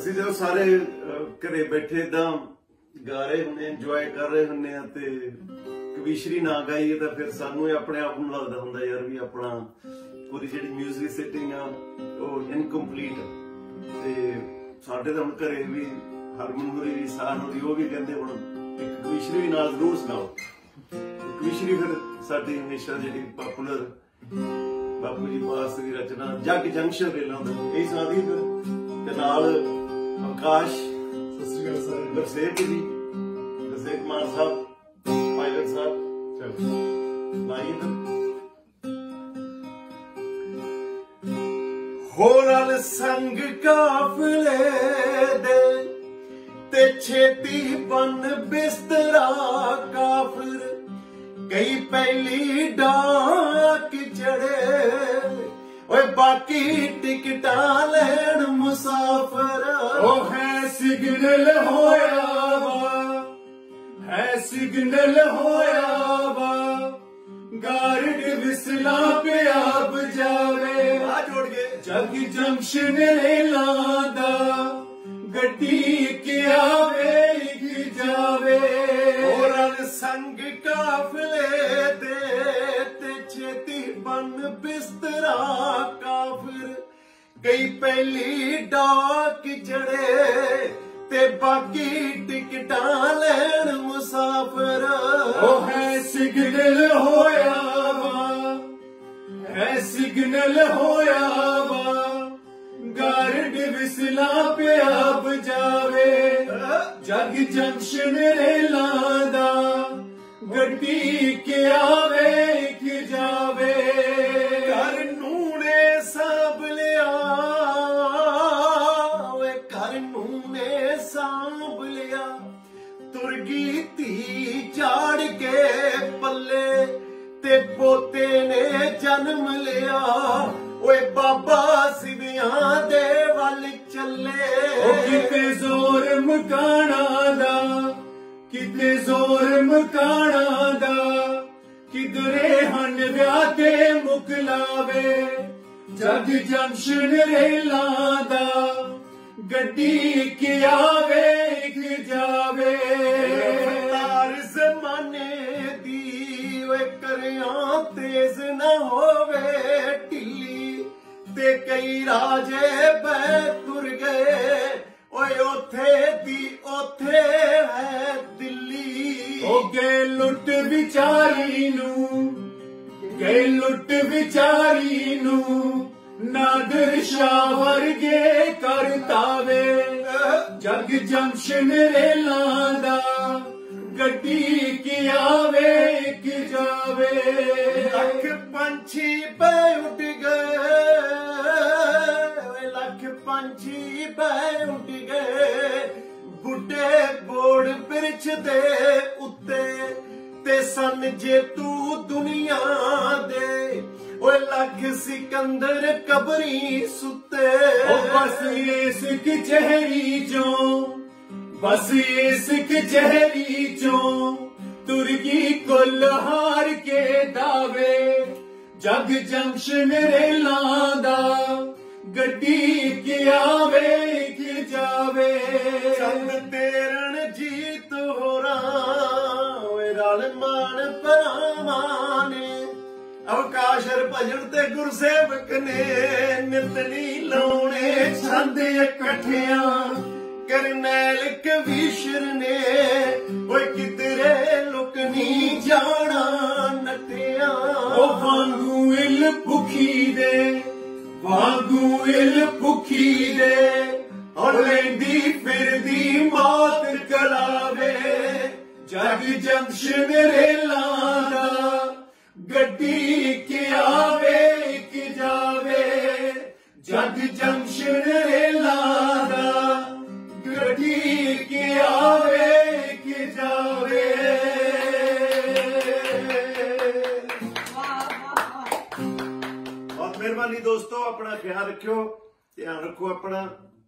ਅਸੀਂ ਜਦੋਂ ਸਾਰੇ ਘਰੇ ਬੈਠੇ ਤਾਂ ਗਾ ਰਹੇ ਹੁੰਦੇ, ਇੰਜੋਏ ਕਰ ਰਹੇ ਹੁੰਦੇ ਆ ਤੇ ਕਵੀਸ਼ਰੀ ਨਾ ਗਾਈਏ ਤਾਂ ਫਿਰ ਸਾਨੂੰ ਆਪਣੇ ਆਪ ਨੂੰ ਲੱਗਦਾ ਹੁੰਦਾ ਯਾਰ ਵੀ ਆਪਣਾ ਪੂਰੀ ਜਿਹੜੀ ਮਿਊਜ਼ਿਕ ਸੈਟਿੰਗ ਆ ਉਹ ਇਨਕੰਪਲੀਟ ਤੇ ਸਾਡੇ ਤਾਂ ਹੁਣ ਘਰੇ ਵੀ ਹਰਮਨ ਹੋਰੀ ਵੀ ਸਾਰ ਹੋਰੀ ਉਹ ਵੀ ਕਹਿੰਦੇ ਹੁਣ ਇੱਕ ਕਵੀਸ਼ਰੀ ਵੀ ਨਾਲ ਜ਼ਰੂਰ ਸੁਣਾਓ। ਕਵੀਸ਼ਰੀ ਫਿਰ ਸਾਡੀ ਹਮੇਸ਼ਾ ਜਿਹੜੀ ਪਪੂਲਰ ਬਾਪੂ ਜੀ ਪਾਸ ਦੀ ਰਚਨਾ ਜੱਗ ਜੰਕਸ਼ਨ ਰੇਲਾਂ ਦਾ ਇਹ ਸੁਣਾਦੀ ਫਿਰ ਤੇ ਨਾਲ ਆਕਾਸ਼ ਸਤਿ ਸ਼੍ਰੀ ਅਕਾਲ ਸਰ ਗੁਰਸੇਵਕ ਜੀ ਗੁਰਸੇਵਕ ਮਾਨ ਸਾਹਿਬ ਪਾਇਲਟ ਸਾਹਿਬ ਚਲੋ ਲਾਈਏ ਹੋਰਲ ਸੰਗ ਕਾਫਲੇ ਦੇ ਤੇ ਛੇਤੀ ਬਨ ਬਿਸਤਰਾ ਕਾਫਰ गई पहली डाक चढ़े ओए बाकी टिकटा लेन मुसाफर ओ है सिग्नल होया वा है सिग्नल होया वा गार्ड विसला पे आप जावे जोड़ के जग जंक्शन रेला दा गड्डी के आवे की जावे और संग काफले ते छेती बन बिस्तरा काफिर गई पहली डाक चढ़े ते बाकी टिकटा लेन मुसाफिर ओ है सिग्नल होया वा है सिग्नल होया वा गार्ड विसला पे आप जावे जग जंक्शन रेला दा गड्डी के आवे कि जावे कर नूने साब लिया वे कर नूने साब लिया तुरगी धी चाड़ के पल्ले ते पोते ने जन्म लिया ओए बाबा सिवियां दे वल चले किते जोर मकाना दा किते जोर मकाना दा किधरे हन व्याह ते मुकलावे जग जंक्शन रेला दा गड्डी के आवे कि जावे तार जमाने दी वे करियां तेज न होवे ढिल्ली ते कई राजे पै तुर गए ओए ओथे दी ओथे है दिल्ली ओ गए लुट विचारी नू गए लुट विचारी नू नादर शाह वर्गे करतावे जग जंक्शन रेला दा गड्डी की आवे कि जावे लख पंछी पे उठ गए लख पंछी पे उठ गए बुढ़े बोड़ बिरछ दे उत्ते ते सन जे तू दुनिया दे ओए लख सिकंदर कबरी सुते ओ बस इस कचहरी चो बस इस कचहरी चो तुरगी कुल हार के दावे जग जंक्शन रेला दा गड्डी के आवे कि जावे चंद तेरन जीत होरा रल मान परावाने अवकाश भजन ते गुरसेवक ने नितनी लाने छंद इकट्ठिया करनैल कवीशर ने ओए किधरे लुकनी जाना नटिया ओ वांगू इल भुखी दे वांगू इल भुखी दे और लेंदी फिरदी मौत कलावे जग जंक्शन रेला दा गड्डी के आवे कि जावे जग जंक्शन रेला दा गड्डी के आवे कि जावे बहुत मेहरबानी दोस्तों अपना ख्याल रखियो ध्यान रखो अपना